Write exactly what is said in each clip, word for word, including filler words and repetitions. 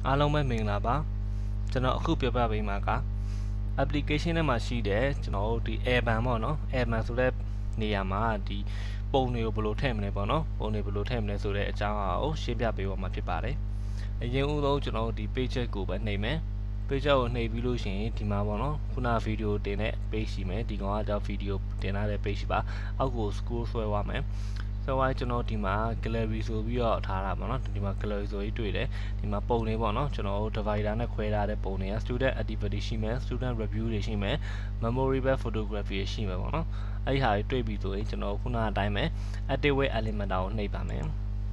အားလုံးပဲမင်္ဂလာပါကျွန်တော်အခုပြောပြပေးမှာက application ထဲမှာရှိတဲ့ကျွန်တော်တို့ဒီ airban ပေါ့နော် airban ဆိုတဲ့နေရာမှာဒီပုံတွေကိုဘယ်လိုထည့်မလဲပေါ့နော်ပုံတွေဘယ်လိုထည့်မလဲဆိုတဲ့အကြောင်းအရာကိုရှင်းပြပေးပါမှာဖြစ်ပါတယ်အရင်ဦးဆုံးကျွန်တော်တို့ဒီ page ကိုပဲနှိပ်မယ် page ကိုနှိပ်ပြီးလို့ရှိရင်ဒီမှာပေါ့နော်ခုနဗီဒီယိုတင်တဲ့ page ရှိမယ်ဒီကောင်ကတော့ဗီဒီယိုတင်ထားတဲ့ page ရှိပါအောက်ကို scroll ဆွဲသွားမယ်ဆိုတော့ကျွန်တော်ဒီမှာ gallery ဆိုပြီးတော့ထားတာပေါ့နော်ဒီမှာ gallery ဆိုပြီးတွေ့တယ်ဒီမှာပုံတွေပေါ့နော်ကျွန်တော်တို့ divider နဲ့ခွဲထားတဲ့ပုံတွေက student activity ရှိမယ် student review တွေရှိမယ် memorable photography ရှိမယ်ပေါ့နော်အဲ့ဒီဟာတွေတွေ့ပြီဆိုရင်ကျွန်တော်ခုနအတိုင်းပဲ active web element ကိုနှိပ်ပါမယ်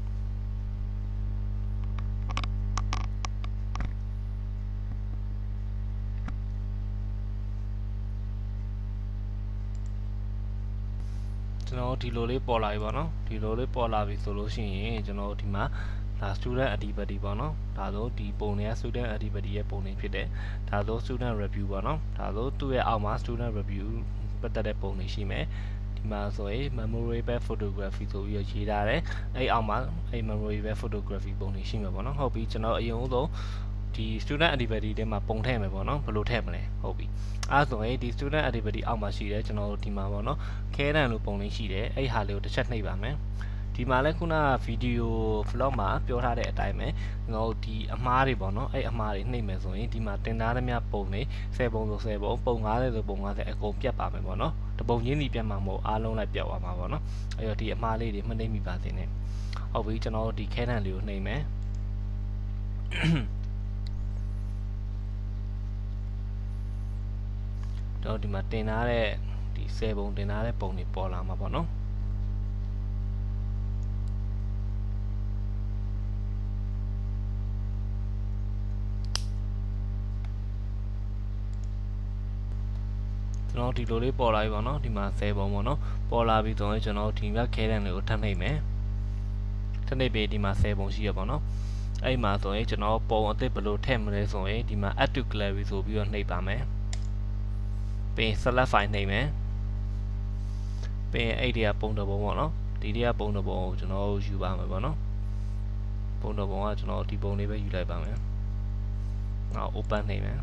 ကျွန်တော်ဒီလိုလေးပေါ်လာပြီပေါ့နော်ဒီလိုလေးပေါ်လာပြီဆိုလို့ရှိရင်ကျွန်တော်ဒီမှာဒါ student activity ပေါ့နော်ဒါဆိုဒီပုံတွေက student activity ရဲ့ပုံတွေဖြစ်တယ်ဒါဆို student review ပေါ့နော်ဒါဆိုသူ့ရဲ့အောက်မှာ student review ပတ်သက်တဲ့ပုံတွေရှိမယ်ဒီမှာဆိုရင် memorable photography ဆိုပြီးရေးထားတယ်အဲ့အောက်မှာအဲ့ memorable photography ပုံတွေရှိမှာပေါ့နော်ဟုတ်ပြီကျွန်တော်အရင်ဆုံးဒီ student activity ထဲမှာပုံထည့်မယ်ပေါ့နော်ဘယ်လိုထည့်မလဲဟုတ်ပြီအဲ့ဆိုရင်ဒီ student activity အောက်မှာရှိတယ်ကျွန်တော်တို့ဒီမှာပေါ့နော်ခဲတန်လိုပုံလေးရှိတယ်အဲ့ဟာလေးကိုတစ်ချက်နှိပ်ပါမယ်ဒီမှာလဲခုနဗီဒီယို vlog မှာပြောထားတဲ့အတိုင်းပဲကျွန်တော်ဒီအမားတွေပေါ့နော်အဲ့အမားတွေနှိပ်မယ်ဆိုရင်ဒီမှာတင်ထားသမျှပုံတွေဆယ်ပုံဆိုဆယ်ပုံပုံ၅၀ဆိုပုံ၅၀အကုန်ပြတ်ပါမယ်ပေါ့နော်တပုံချင်းစီပြတ်မှာမဟုတ်အားလုံးလိုက်ပြတ်သွားမှာပေါ့နော်အဲ့တော့ဒီအမားလေးတွေမနှိပ်မိပါစေနဲ့ဟုတ်ပြီကျွန်တော်ဒီခဲတန်လေးကိုနှိပ်မယ်တော့ဒီမှာတင်ထားတဲ့ဒီဆယ်ပုံတင်ထားတဲ့ပုံတွေပေါ်လာမှာပေါ့နော်ကျွန်တော်ဒီလိုလေးပေါ်လာပြီပေါ့နော်ဒီမှာဆယ်ပုံပေါ့နော်ပေါ်လာပြီဆိုရင်ကျွန်တော်ဒီကခဲတန်လေးကိုထပ်နှိပ်မယ်ထပ်နှိပ်ပြီးဒီမှာဆယ်ပုံရှိရပေါ့နော်အဲ့မှာဆိုရင်ကျွန်တော်ပုံအသစ်ဘယ်လိုထည့်မလဲဆိုရင်ဒီမှာ add to gallery ဆိုပြီးတော့နှိပ်ပါမယ်ပြီး select file နှိပ်မယ်ပြီးအဲ့ဒီကပုံတစ်ပုံပေါ့နော်ဒီတွေကပုံတစ်ပုံကိုကျွန်တော်ယူပါမယ်ပေါ့နော်ပုံတစ်ပုံကကျွန်တော်ဒီပုံလေးပဲယူလိုက်ပါမယ်နောက် open နှိပ်မယ်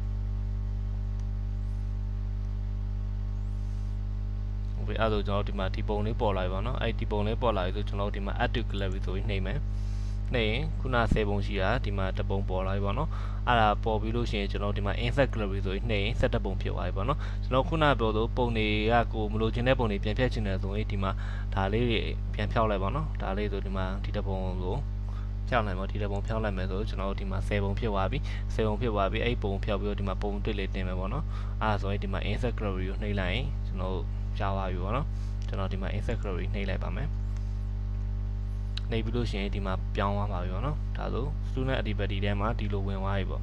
ဟုတ်ပြီအဲ့ဒါကျွန်တော်ဒီမှာဒီပုံလေးပေါ်လာပြီပေါ့နော်အဲ့ဒီပုံလေးပေါ်လာပြီဆိုကျွန်တော်ဒီမှာ add to gallery ဆိုပြီးနှိပ်မယ်နှိပ်ရင်ခုနဆယ်ပုံရှိတာဒီမှာတစ်ပုံပေါ်လာပြီပေါ့နော်အဲ့ဒါပေါ်ပြီးလို့ရှိရင်ကျွန်တော်ဒီမှာ insert gallery ဆိုပြီးနှိပ်ရင်ဆက်တစ်ပုံဖြစ်သွားပြီပေါ့နော်ကျွန်တော်ခုနပြောလို့ပုံတွေကကိုမလိုချင်တဲ့ပုံတွေပြန်ဖြတ်ချင်တယ်ဆိုရင်ဒီမှာဒါလေးတွေပြန်ဖြောက်လိုက်ပေါ့နော်ဒါလေးဆိုဒီမှာဒီတစ်ပုံကိုဖြောက်လိုက်ပေါ့ဒီတစ်ပုံဖြောက်လိုက်မယ်ဆိုကျွန်တော်ဒီမှာဆယ်ပုံဖြစ်သွားပြီဆယ်ပုံဖြစ်သွားပြီအဲ့ပုံဖြောက်ပြီးတော့ဒီမှာပုံတွေ့လေးတင်မယ်ပေါ့နော်အဲ့ဒါဆိုရင်ဒီမှာ insert gallery ကိုနှိပ်လိုက်ရင်ကျွန်တော်ကြားသွားပြီပေါ့နော်ကျွန်တော်ဒီမှာ insert gallery နှိပ်လိုက်ပါမယ်နေပြီးလို့ရှိရင်ဒီမှာပြောင်းသွားပါပြီပေါ့နော်ဒါဆို student activity ထဲမှာဒီလိုဝင်သွားပြီပေါ့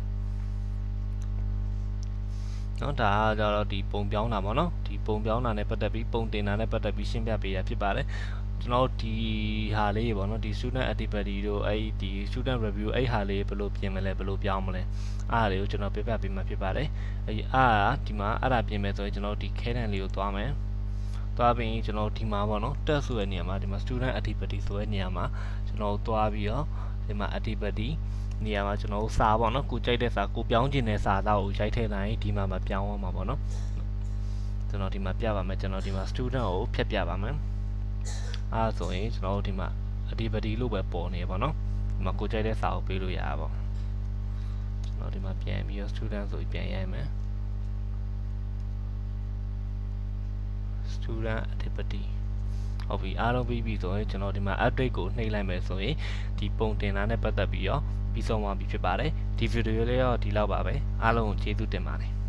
နော်ဒါကကြတော့ဒီပုံပြောင်းတာပေါ့နော်ဒီပုံပြောင်းတာနဲ့ပတ်သက်ပြီးပုံတင်တာနဲ့ပတ်သက်ပြီးရှင်းပြပေးရဖြစ်ပါတယ်ကျွန်တော်ဒီဟာလေးပေါ့နော်ဒီ student activity တို့အဲ့ဒီ student review အဲ့ဟာလေးဘယ်လိုပြင်မလဲဘယ်လိုပြောင်းမလဲအားလေးကိုကျွန်တော်ပြပြပေးမှာဖြစ်ပါတယ်အဲ့အားဒီမှာအဲ့ဒါပြင်မယ်ဆိုရင်ကျွန်တော်ဒီခဲတန်လေးကိုသွားမယ်သွားပြီးကျွန်တော်ဒီမှာပေါ့နော် test ဆိုတဲ့နေရာမှာဒီမှာ student activity ဆိုတဲ့နေရာမှာကျွန်တော်သွားပြီးတော့ဒီမှာ activity နေရာမှာကျွန်တော်စာပေါ့နော်ကိုကြိုက်တဲ့စာကိုပြောင်းခြင်းတဲ့စာသားကိုရိုက်ထည့်လိုက်ဒီမှာမပြောင်းအောင်ပါပေါ့နော်ကျွန်တော်ဒီမှာပြပါမယ်ကျွန်တော်ဒီမှာ student ကိုဖြတ်ပြပါမယ်အဲဆိုရင်ကျွန်တော်ဒီမှာ activity လို့ပဲပေါ်နေပါတော့ဒီမှာကိုကြိုက်တဲ့စာကိုပေးလို့ရပါပေါ့ကျွန်တော်ဒီမှာပြန်ပြီးတော့ student ဆိုပြီးပြန်ရိုက်မယ်student activity ဟုတ်ပြီအားလုံးပြီးပြီဆိုရင်ကျွန်တော်ဒီမှာ update ကိုနှိပ်လိုက်မယ်ဆိုရင်ဒီပုံတင်တာနဲ့ပတ်သက်ပြီးတော့ပြီးဆုံးသွားပြီဖြစ်ပါတယ်ဒီဗီဒီယိုလေးတော့ဒီလောက်ပါပဲအားလုံးကိုကျေးဇူးတင်ပါတယ်